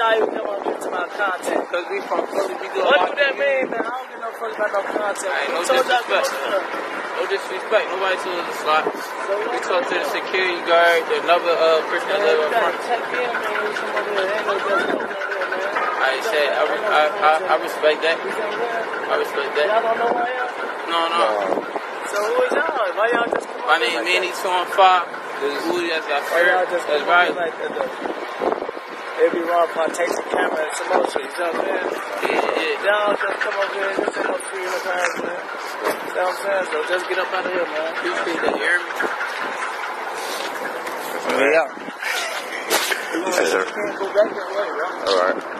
y'all even come up into my content? Because we from Philly, we go. What do that mean, man? I don't give no fuck about no content. Ain't no disrespect. No disrespect. Nobody told us to slide. We talked to the security guard, another person that live up front. Check in, man. Come over here. Ain't no disrespect over there, man. I said, I respect that. I respect that. Y'all don't know who I am? No. So who is y'all? Why y'all just come My name is Manny 215. This is who that's got first. That's right. Like that, it'd be wrong if I take the camera and some more shit. You know what I'm saying? Yeah. Y'all just come over here. This ain't no free in the class, man. You know what I'm saying? So just get up out of here, man. Appreciate that. You hear me? Yeah. You can't go back that way, bro. All right.